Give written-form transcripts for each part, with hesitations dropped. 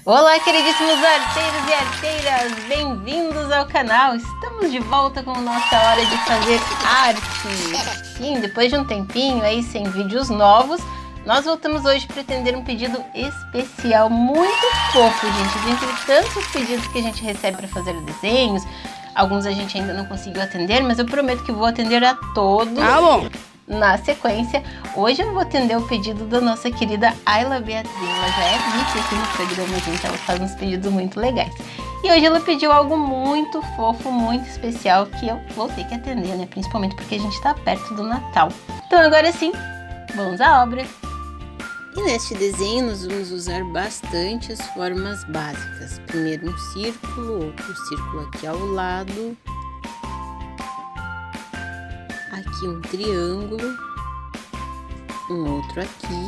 Olá, queridíssimos arteiros e arteiras, bem-vindos ao canal. Estamos de volta com nossa hora de fazer arte. Sim, depois de um tempinho aí sem vídeos novos, nós voltamos hoje para atender um pedido especial, muito fofo, gente. Dentre tantos pedidos que a gente recebe para fazer desenhos, alguns a gente ainda não conseguiu atender, mas eu prometo que vou atender a todos. Tá bom. Na sequência, hoje eu vou atender o pedido da nossa querida Ayla Beatriz. Ela já é vice aqui no programa, gente, ela faz uns pedidos muito legais. E hoje ela pediu algo muito fofo, muito especial, que eu vou ter que atender, né? Principalmente porque a gente tá perto do Natal. Então agora sim, vamos à obra! E neste desenho nós vamos usar bastante as formas básicas. Primeiro um círculo, outro círculo aqui ao lado. Aqui um triângulo, um outro aqui.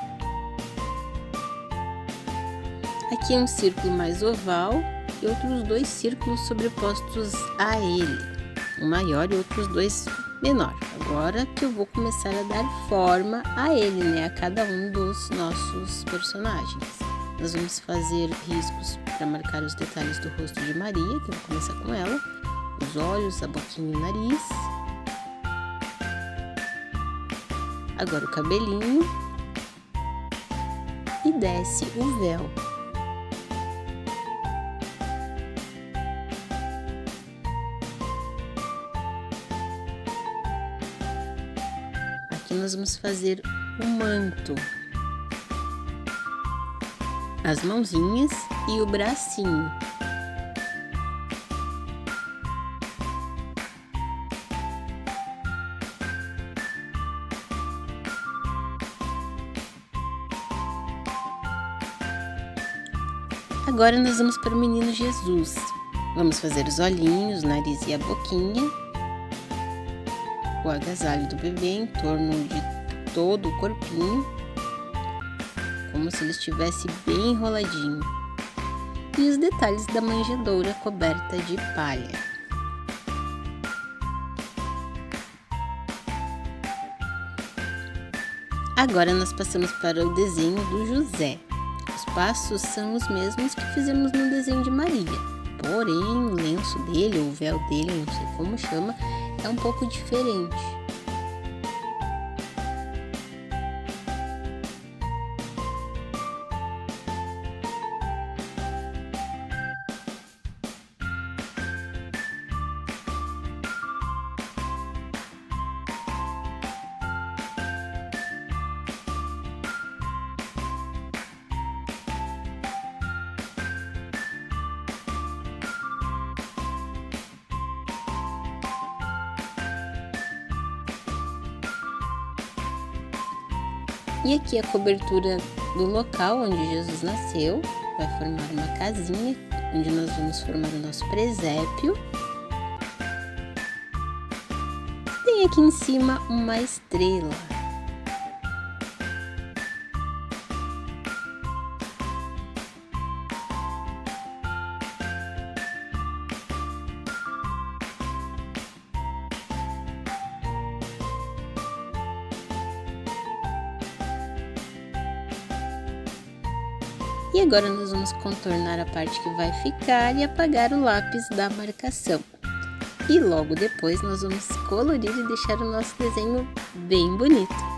Aqui um círculo mais oval e outros dois círculos sobrepostos a ele, um maior e outros dois menor. Agora que eu vou começar a dar forma a ele, né, a cada um dos nossos personagens. Nós vamos fazer riscos para marcar os detalhes do rosto de Maria, que eu vou começar com ela, os olhos, a boquinha e o nariz. Agora o cabelinho e desce o véu. Aqui nós vamos fazer o manto, as mãozinhas e o bracinho. Agora nós vamos para o menino Jesus. Vamos fazer os olhinhos, o nariz e a boquinha. O agasalho do bebê em torno de todo o corpinho, como se ele estivesse bem enroladinho. E os detalhes da manjedoura coberta de palha. Agora nós passamos para o desenho do José. Os passos são os mesmos que fizemos no desenho de Maria, porém o lenço dele, ou o véu dele, não sei como chama, é um pouco diferente. E aqui a cobertura do local onde Jesus nasceu, vai formar uma casinha, onde nós vamos formar o nosso presépio. Tem aqui em cima uma estrela. E agora nós vamos contornar a parte que vai ficar e apagar o lápis da marcação. E logo depois nós vamos colorir e deixar o nosso desenho bem bonito.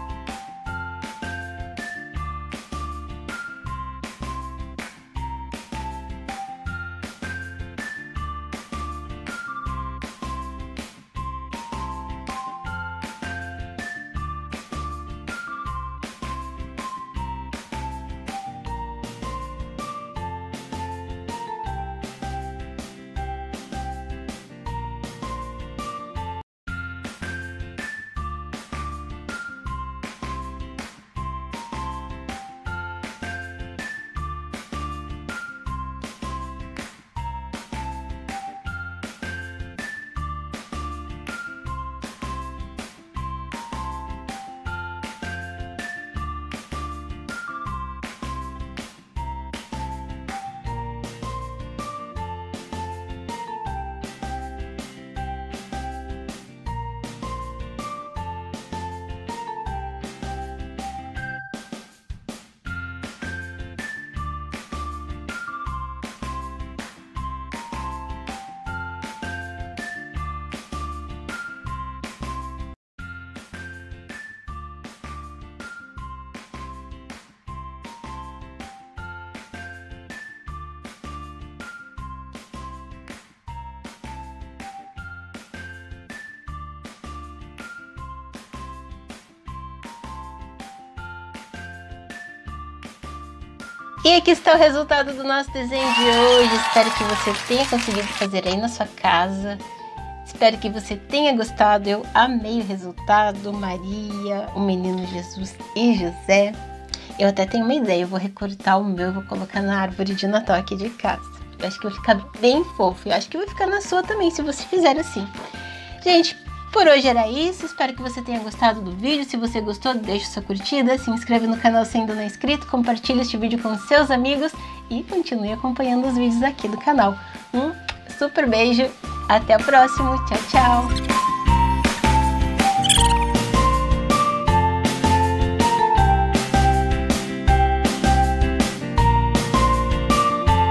E aqui está o resultado do nosso desenho de hoje. Espero que você tenha conseguido fazer aí na sua casa. Espero que você tenha gostado. Eu amei o resultado. Maria, o menino Jesus e José. Eu até tenho uma ideia. Eu vou recortar o meu e vou colocar na árvore de Natal aqui de casa. Eu acho que vai ficar bem fofo. Eu acho que vai ficar na sua também, se você fizer assim. Gente, por hoje era isso. Espero que você tenha gostado do vídeo. Se você gostou, deixa sua curtida, se inscreve no canal se ainda não é inscrito, compartilha este vídeo com seus amigos e continue acompanhando os vídeos aqui do canal. Um super beijo, até o próximo, tchau, tchau!